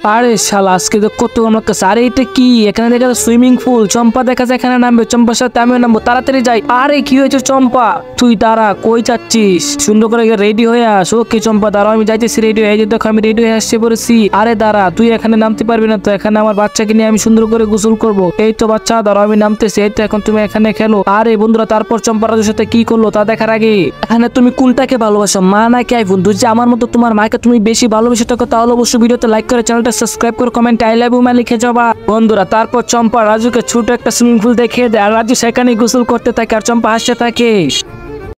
আরে শালা আজকে তো কত আমার কাছে। আরে এটা কি? এখানে দেখা যায় সুইমিং পুল। চম্পা দেখা যায় এখানে নামবে, চম্পার সাথে আমিও নামবো, তাড়াতাড়ি যাই। আরে কি হয়েছে চম্পা? তুই দাঁড়া, কই যাচ্ছিস? সুন্দর করে রেডি হয়ে আস। ওকে চম্পা দাঁড়াও, আমি যাইতেছি রেডি হয়ে। দেখো আমি রেডি হয়ে আসতে পড়েছি। আরে দাঁড়া, তুই এখানে নামতে পারবি না তো, এখানে আমার বাচ্চাকে নিয়ে আমি সুন্দর করে গোসল করবো। এই তো বাচ্চা দাঁড়াও, আমি নামতেছি। এই তো এখন তুমি এখানে খেলো। আরে বন্ধুরা, তারপর চম্পা রাজুর সাথে কি করলো তা দেখার আগে এখানে তুমি কোনটাকে ভালোবাসো, মা নাকি আইফোন? তুই যে আমার মতো তোমার মাকে তুমি বেশি ভালোবেসে থাকো, তাহলে অবশ্যই ভিডিওতে লাইক করে চ্যানেলটা সাবস্ক্রাইব করে কমেন্টে আই লাভ ইউ মা লিখে যাবা বন্ধুরা। তারপর চম্পা রাজুকে ছোট একটা সুইমিং পুল দেখিয়ে দেয়, আর রাজু সেখানে গোসল করতে থাকে আর চম্পা হাসতে থাকে।